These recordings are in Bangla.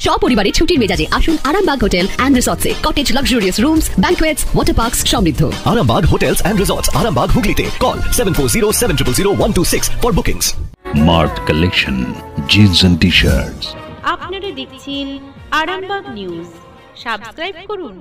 সপরিবারে ছুটির মেজাজে আসুন আরামবাগ হোটেল অ্যান্ড রিসর্টসে। Cottage luxurious rooms, banquets, water parks সমৃদ্ধ। Arambag Hotels and Resorts, Arambag Hooghly call 7407000126 for bookings. Mart Collection, jeans and t-shirts. আপনারা দেখছেন আরামবাগ নিউজ, সাবস্ক্রাইব করুন।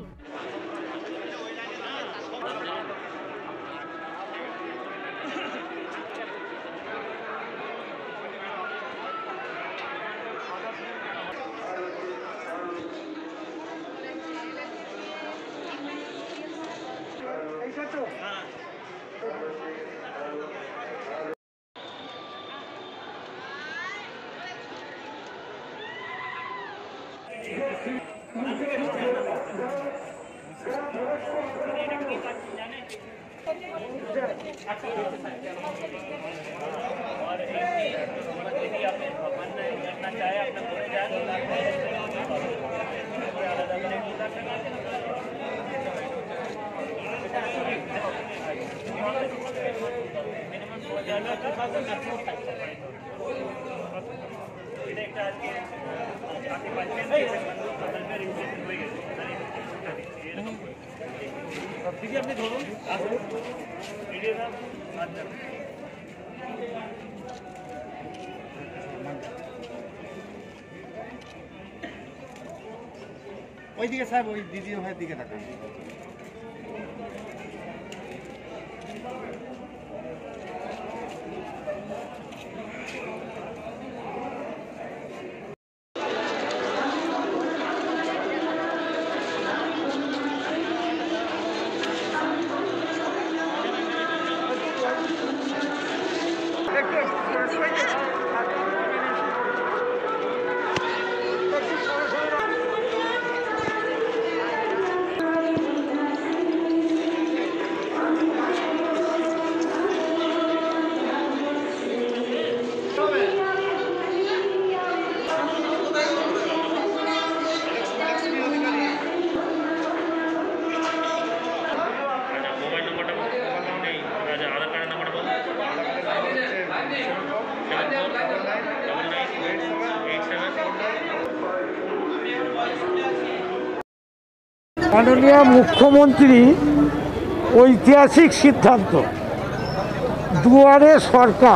আপনি ধরুন ওইদিকে সাহেব, ওই দিদি ভাইয়ের দিকে তাকান। মাননীয় মুখ্যমন্ত্রী ঐতিহাসিক সিদ্ধান্ত, দুয়ারে সরকার।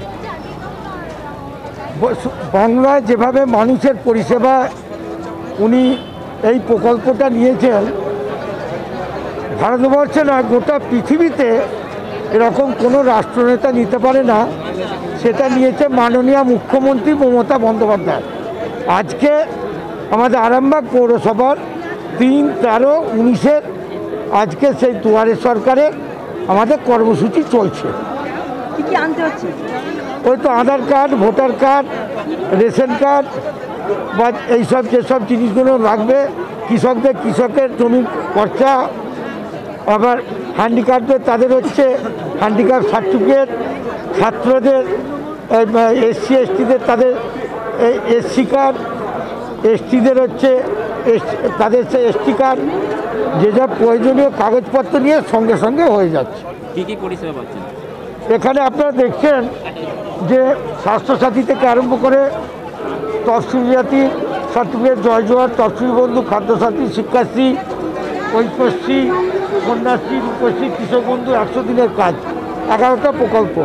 বাংলায় যেভাবে মানুষের পরিষেবা উনি এই প্রকল্পটা নিয়েছেন, ভারতবর্ষে নয় গোটা পৃথিবীতে এরকম কোনো রাষ্ট্রনেতা নিতে পারে না। সেটা নিয়েছে মাননীয় মুখ্যমন্ত্রী মমতা বন্দ্যোপাধ্যায়। আজকে আমাদের আরামবাগ পৌরসভার 3-13-19 আজকে সেই দুয়ারে সরকারের আমাদের কর্মসূচি চলছে। কি কি আনতে হচ্ছে? ওই তো Aadhaar card, voter card, ration card বা এইসব যেসব জিনিসগুলো লাগবে, কৃষকের জমির খরচা, আবার হ্যান্ডিক্যাপদের তাদের হচ্ছে হ্যান্ডিক্যাপ সার্টিফিকেট, ছাত্রদের, SC STদের তাদের SC কার্ড, STদের হচ্ছে তাদের সে ST কার্ড, যেসব প্রয়োজনীয় কাগজপত্র নিয়ে সঙ্গে সঙ্গে হয়ে যাচ্ছে। কী কী পরিষেবা পাচ্ছেন এখানে? আপনারা দেখছেন যে স্বাস্থ্যসাথী থেকে আরম্ভ করে তফসিলি জাতি সার্টিফিকেট, জয় জোয়ার, তফসিলি বন্ধু, খাদ্যসাথী, শিক্ষাশ্রী, ঐক্যশ্রী, কন্যাশ্রী, রূপশ্রী, কৃষক বন্ধু, 100 দিনের কাজ, 11টা প্রকল্প।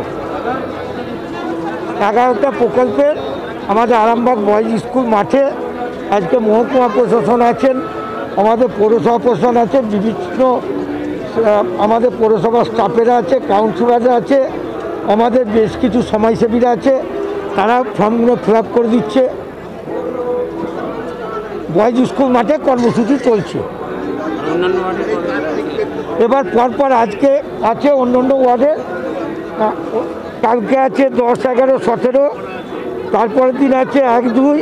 11টা প্রকল্পের আমাদের আরামবাগ বয়েজ স্কুল মাঠে আজকে মহকুমা প্রশাসন আছেন, আমাদের পৌরসভা প্রশাসন আছে, বিভিন্ন আমাদের পৌরসভার স্টাফেরা আছে, কাউন্সিলররা আছে, আমাদের বেশ কিছু সমাজসেবীরা আছে, তারা ফর্মগুলো ফিল আপ করে দিচ্ছে। বয়েজ স্কুল মাঠে কর্মসূচি চলছে। এবার পরপর আজকে আছে অন্যান্য ওয়ার্ডে, কালকে আছে 10, 11, 17, তারপরের দিন আছে 1, 2,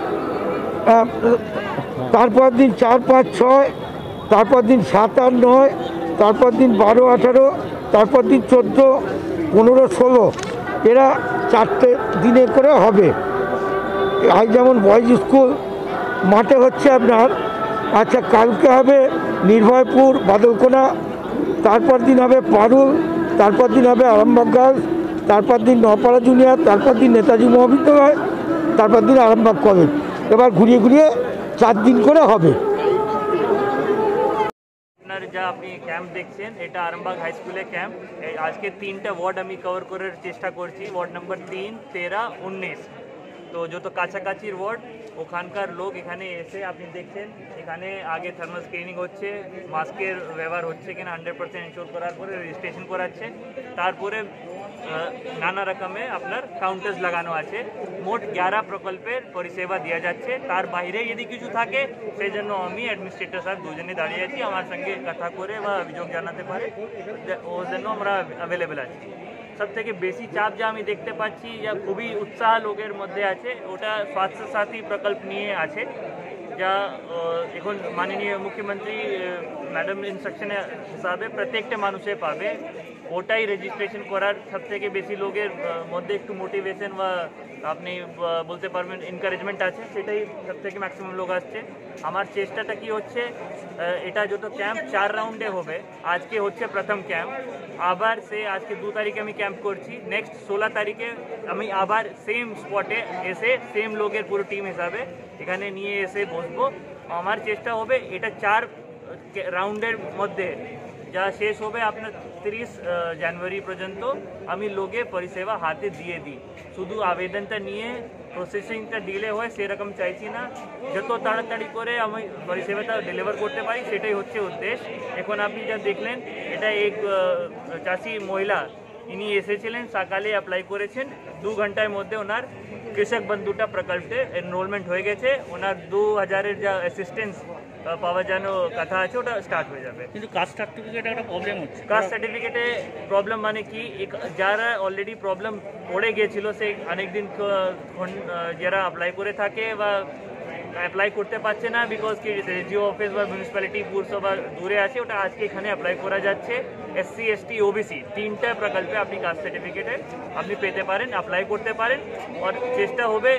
তারপর দিন 4, 5, 6, তারপর দিন 7, 8, 9, তারপর দিন 12, 18, তারপর দিন 14, 15, 16। এরা 4টে দিনে করে হবে। আজ যেমন বয়েজ স্কুল মাঠে হচ্ছে আপনার, আচ্ছা কালকে হবে নির্ভয়পুর, বাদলকোনা, তারপর দিন হবে পারুল, তারপর দিন হবে আরামবাগ গার্লস, তারপর দিন নপাড়া জুনিয়র, তারপর দিন নেতাজি মহাবিদ্যালয়, তারপর দিন আরামবাগ কলেজ। এবার ঘুরিয়ে ঘুরিয়ে 4 দিন করে হবে। আপনার যা আপনি ক্যাম্প দেখছেন এটা আরামবাগ হাই স্কুলে ক্যাম্প। আজকে 3টা ওয়ার্ড আমি কভার করার চেষ্টা করছি, ওয়ার্ড নাম্বার 3, 13, 19। তো যত কাছাকাছির ওয়ার্ড ওখানকার লোক এখানে এসে আপনি দেখছেন এখানে আগে থার্মাল স্ক্রিনিং হচ্ছে, মাস্কের ব্যবহার হচ্ছে কিনা 100% ইনশোর করার পরে রেজিস্ট্রেশন করাচ্ছে, তারপরে নানা রকমে আপনার কাউন্টার্স লাগানো আছে। মোট 11 প্রকল্পের পরিষেবা দেওয়া যাচ্ছে। তার বাইরে যদি কিছু থাকে সেই জন্য আমি অ্যাডমিনিস্ট্রেটর স্যার দুজনে দাঁড়িয়ে আছি, আমার সঙ্গে কথা করে বা অভিযোগ জানাতে পারে, ওর জন্য আমরা অ্যাভেলেবেল আছি। সব থেকে বেশি চাপ যা আমি দেখতে পাচ্ছি, যা খুবই উৎসাহ লোকের মধ্যে আছে, ওটা স্বাস্থ্য সাথী প্রকল্প নিয়ে আছে, যা এখন মাননীয় মুখ্যমন্ত্রী ম্যাডাম ইনস্ট্রাকশনের হিসাবে প্রত্যেকটা মানুষে পাবে। ওটাই রেজিস্ট্রেশন করার সব থেকে বেশি লোকের মধ্যে একটু মোটিভেশন বা আপনি বলতে পারবেন এনকারেজমেন্ট আছে, সেটাই সব থেকে ম্যাক্সিমাম লোক আসছে। আমার চেষ্টাটা কি হচ্ছে, এটা যত ক্যাম্প 4 রাউন্ডে হবে, আজকে হচ্ছে প্রথম ক্যাম্প, আবার সে আজকে 2 তারিখে আমি ক্যাম্প করছি, নেক্সট 16 তারিখে আমি আবার সেম স্পটে এসে সেম লোকের পুরো টিম হিসাবে এখানে নিয়ে এসে বসবো। আমার চেষ্টা হবে এটা 4 রাউন্ডের মধ্যে যা শেষ হবে আপনার 30 জানুয়ারি পর্যন্ত আমি লোকে পরিষেবা হাতে দিয়ে দিই। শুধু আবেদনটা নিয়ে প্রসেসিংটা ডিলে হয় সেরকম চাইছি না, যত তাড়াতাড়ি করে আমি পরিষেবাটা ডেলিভার করতে পারি সেটাই হচ্ছে উদ্দেশ্য। এখন আপনি যা দেখলেন এটা এক চাষি মহিলা, ইনি এসেছিলেন সকালে অ্যাপ্লাই করেছেন, 2 ঘন্টার মধ্যে ওনার কৃষক বন্ধুটা প্রকল্পে এনরোলমেন্ট হয়ে গেছে, ওনার 2000-এর যা অ্যাসিস্ট্যান্স পাওয়া যেন কথা আছে ওটা স্টার্ট হয়ে যাবে। কিন্তু কাস্ট সার্টিফিকেটে একটা প্রবলেম হচ্ছে। কাস্ট সার্টিফিকেটে প্রবলেম মানে কি, যারা অলরেডি প্রবলেম পড়ে গিয়েছিল সে অনেকদিন যারা অ্যাপ্লাই করে থাকে বা অ্যাপ্লাই করতে পারছে না, বিকজ কি রেজিও অফিস বা মিউনিসিপ্যালিটি পুরসভা দূরে আছে, ওটা আজকে এখানে অ্যাপ্লাই করা যাচ্ছে। SC ST OBC 3টা প্রকল্পে আপনি কাস্ট সার্টিফিকেটে আপনি পেতে পারেন, অ্যাপ্লাই করতে পারেন। আর চেষ্টা হবে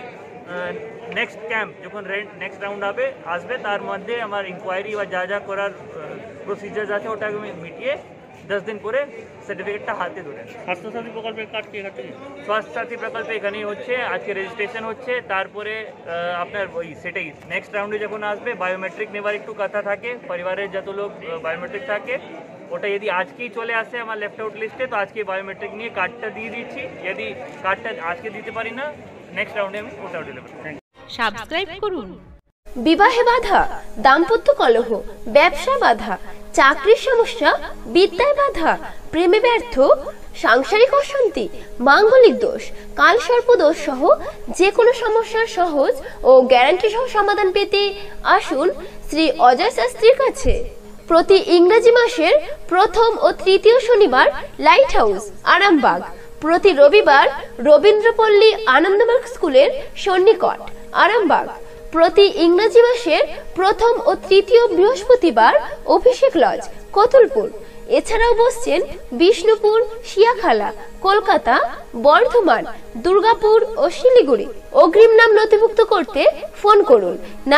নেক্সট ক্যাম্প যখন নেক্সট রাউন্ড আসবে তার মধ্যে আমার ইনকোয়ারি বা যা যা করার প্রসিজার আছে ওটাকে মিটিয়ে 10 দিন করে সার্টিফিকেটটা হাতে ধরে। স্বাস্থ্যসাথী প্রকল্পের কার্ড কি এখানে? স্বাস্থ্যসাথী প্রকল্পে এখানেই হচ্ছে, আজকে রেজিস্ট্রেশন হচ্ছে, তারপরে আপনার ওই সেটাই নেক্সট রাউন্ডে যখন আসবে বায়োমেট্রিক নেওয়ার একটু কথা থাকে, পরিবারের যত লোক বায়োমেট্রিক থাকে ওটা যদি আজকেই চলে আসে আমার লেফট আউট লিস্টে তো আজকে বায়োমেট্রিক নিয়ে কার্ডটা দিয়ে দিচ্ছি, যদি কার্ডটা আজকে দিতে পারি না নেক্সট রাউন্ডে আমি ওটাও ডেলিভারি করব। সাবস্ক্রাইব করুন। বিবাহে বাধা, দাম্পত্য কলহ, ব্যবসা বাধা, চাকরির সমস্যা, বিদ্যায় বাধা, প্রেমে ব্যর্থ, সাংসারিক অশান্তি, মাঙ্গলিক দোষ, কালসর্প দোষ সহ যে কোনো সমস্যার সহজ ও গ্যারান্টি সহ সমাধান পেতে আসুন শ্রী অজয় শাস্ত্রীর কাছে। প্রতি ইংরেজি মাসের প্রথম ও তৃতীয় শনিবার লাইট হাউস আরামবাগ, প্রতি রবিবার রবীন্দ্রপল্লী আনন্দমার্গ স্কুলের সন্নিকট আরামবাগ, প্রতি ইংরেজি মাসের প্রথম ও তৃতীয় বৃহস্পতিবার অভিষেক লজ কতুলপুর। এছাড়াও বসছেন বিষ্ণুপুর, শিয়াখালা, কলকাতা, বর্ধমান, দুর্গাপুর ও শিলিগুড়ি। অগ্রিম নাম নথিভুক্ত করতে ফোন করুন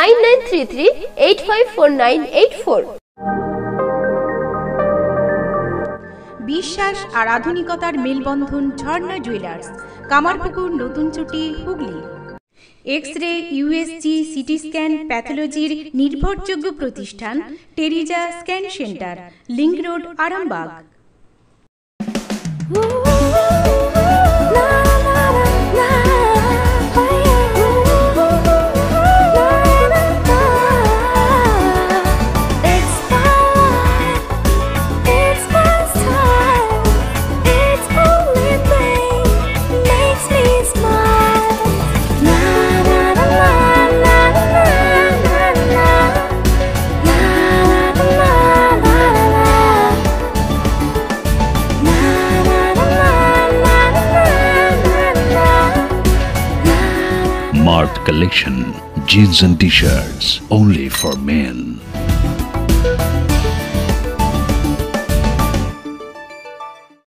9933854984। বিশ্বাস আর আধুনিকতার মেলবন্ধন ঝর্ণা জুয়েলার্স, কামারপুকুর, নতুন চুটি, Hooghly. X ray, USG, CT scan, প্যাথোলজির নির্ভরযোগ্য প্রতিষ্ঠান Teresa scan centre, link road, Arambagh. Marth Collection, jeans and t-shirts only for men.